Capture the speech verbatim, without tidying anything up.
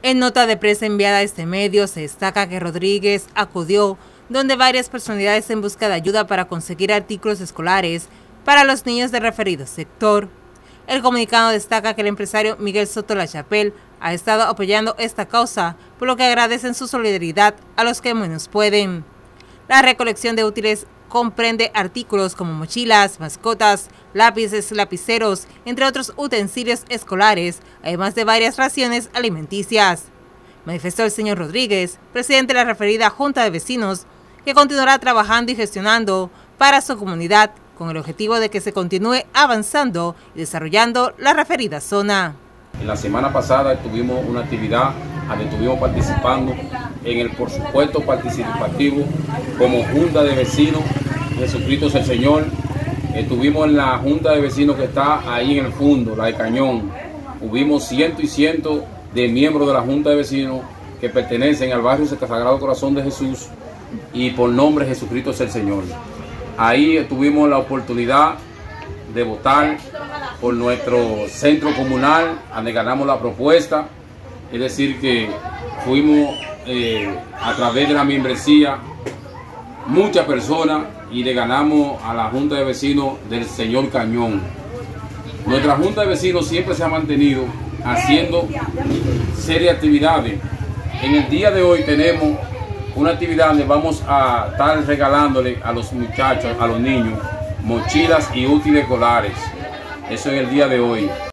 En nota de prensa enviada a este medio se destaca que Rodríguez acudió donde varias personalidades en busca de ayuda para conseguir artículos escolares para los niños del referido sector. El comunicado destaca que el empresario Miguel Soto Lachapelle ha estado apoyando esta causa, por lo que agradecen su solidaridad a los que menos pueden. La recolección de útiles comprende artículos como mochilas, mascotas, lápices, lapiceros, entre otros utensilios escolares, además de varias raciones alimenticias. Manifestó el señor Rodríguez, presidente de la referida Junta de Vecinos, que continuará trabajando y gestionando para su comunidad con el objetivo de que se continúe avanzando y desarrollando la referida zona. En la semana pasada tuvimos una actividad donde estuvimos participando en el por supuesto participativo como Junta de Vecinos, Jesucristo es el Señor. Estuvimos en la Junta de Vecinos que está ahí en el fondo, la de Cañón. Hubimos cientos y cientos de miembros de la Junta de Vecinos que pertenecen al barrio Sagrado Corazón de Jesús y por nombre Jesucristo es el Señor. Ahí tuvimos la oportunidad de votar por nuestro centro comunal, donde ganamos la propuesta, es decir que fuimos eh, a través de la membresía muchas personas y le ganamos a la Junta de Vecinos del señor Cañón. Nuestra Junta de Vecinos siempre se ha mantenido haciendo serias actividades. En el día de hoy tenemos una actividad donde vamos a estar regalándole a los muchachos, a los niños, mochilas y útiles escolares. Eso en el día de hoy.